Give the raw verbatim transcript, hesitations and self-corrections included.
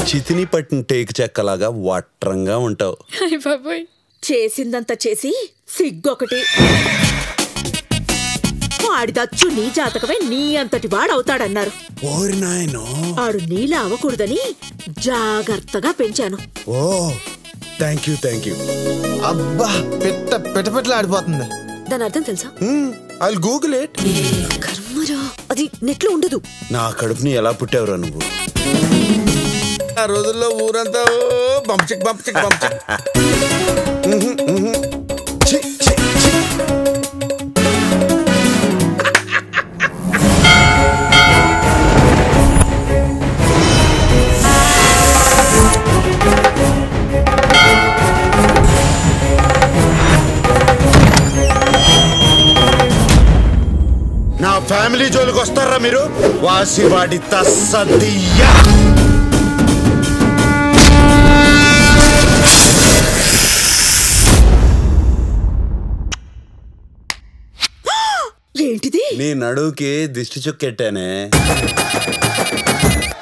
చితిని పట్టిన టేకు చెక్కలాగా వట్రంగా ఉంటావు. చేసిందంతా చేసి సిగ్గొకటి. ఆడిదచ్చు నీ జాతకమే నీ అంతటి వాడవుతాడన్నారు. ఓరి నాయనో, ఆడు నీలా అవ్వకూడదని జాగ్రత్తగా పెంచాను. ఓ థ్యాంక్ యూ థ్యాంక్ యూ. అబ్బా పెట్ట పెట్ట పెట్టలు ఆడిపోతుంది. దాని అర్థం తెలుసా? I will Google it. కర్మరా, అది నెట్లో ఉండదు. నా కడుపుని ఎలా పుట్టావురా నువ్వు? ఆ రోజుల్లో ఊరంతా బంప్చిక్ బంప్చిక్ బంప్చిక్. నా ఫ్యామిలీ జోలికి వస్తారా మీరు? వాసివాడి తస్సదియ్యా. ఏంటిది? నీ నడువుకి దిష్టి చుక్కెట్టానే.